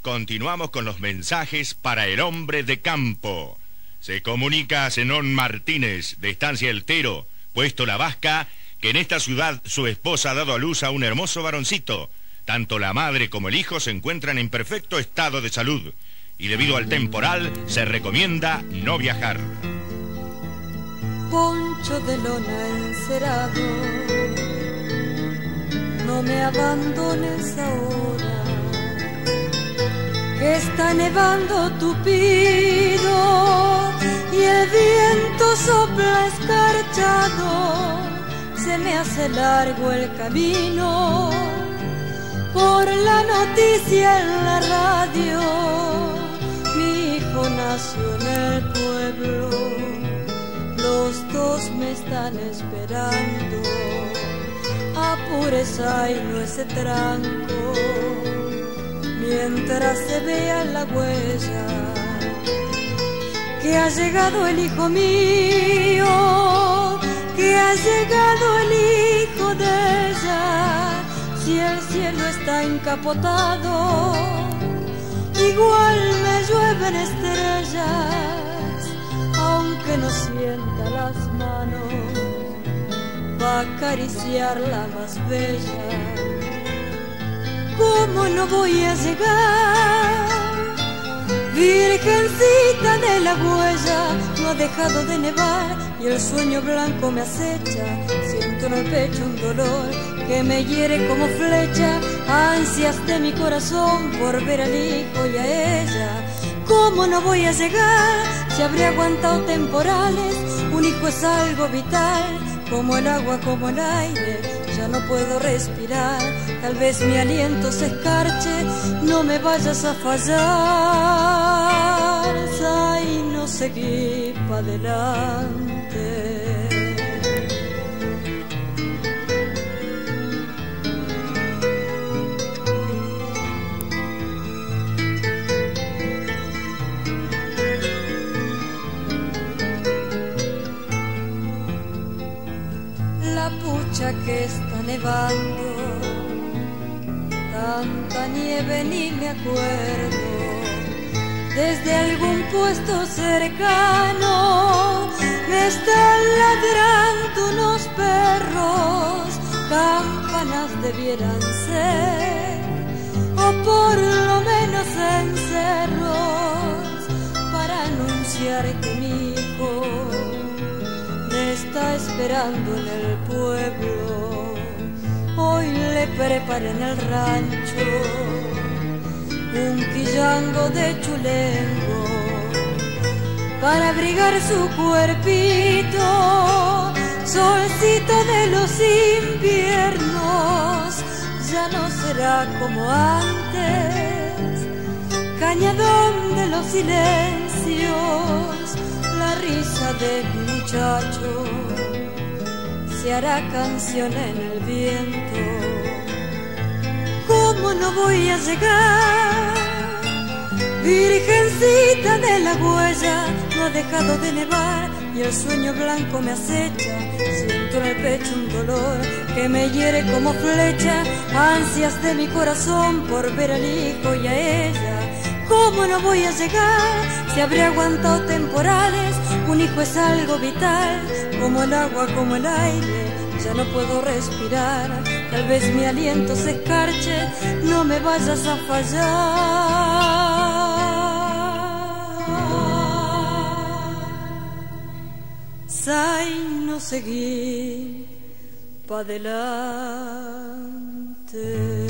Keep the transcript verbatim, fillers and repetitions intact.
continuamos con los mensajes para el hombre de campo. Se comunica a Zenón Martínez, de Estancia El Tero, puesto La Vasca, que en esta ciudad su esposa ha dado a luz a un hermoso varoncito. Tanto la madre como el hijo se encuentran en perfecto estado de salud, y debido al temporal se recomienda no viajar. Poncho de lona encerado, no me abandones ahora, que está nevando tupido y el viento sopla escarchado. Se me hace largo el camino por la noticia en la radio. Mi hijo nació en el pueblo, los dos me están esperando. Apúrese, ay, no ese tranco, mientras se vea la huella que ha llegado el hijo mío, que ha llegado el hijo de ella. Si el cielo está encapotado, igual me llueven estrellas, aunque no sienta las manos va a acariciar la más bella. ¿Cómo no voy a llegar? Virgencita de la huella, no ha dejado de nevar y el sueño blanco me acecha. Siento en el pecho un dolor que me hiere como flecha, ansias de mi corazón por ver al hijo y a ella. ¿Cómo no voy a llegar si habré aguantado temporales? Un hijo es algo vital, como el agua, como el aire, ya no puedo respirar. Tal vez mi aliento se escarche, no me vayas a fallar. Ay, no seguí pa' adelante. La pucha que está nevando, tanta nieve ni me acuerdo. Desde algún puesto cercano me están ladrando unos perros. Campanas debieran ser, o por lo menos encerros, para anunciar que mi hijo me está esperando en el pueblo. Hoy le preparé en el rancho un quillango de chulengo para abrigar su cuerpito. Solcito de los inviernos, ya no será como antes. Cañadón de los silencios, la risa de mi muchacho se hará canción en el viento. ¿Cómo no voy a llegar? Virgencita de la huella, no ha dejado de nevar y el sueño blanco me acecha. Siento en el pecho un dolor que me hiere como flecha, ansias de mi corazón por ver al hijo y a ella. ¿Cómo no voy a llegar si habré aguantado temporales? Un hijo es algo vital, como el agua, como el aire, ya no puedo respirar. Tal vez mi aliento se escarche, no me vayas a fallar. Ay, no seguir pa' adelante.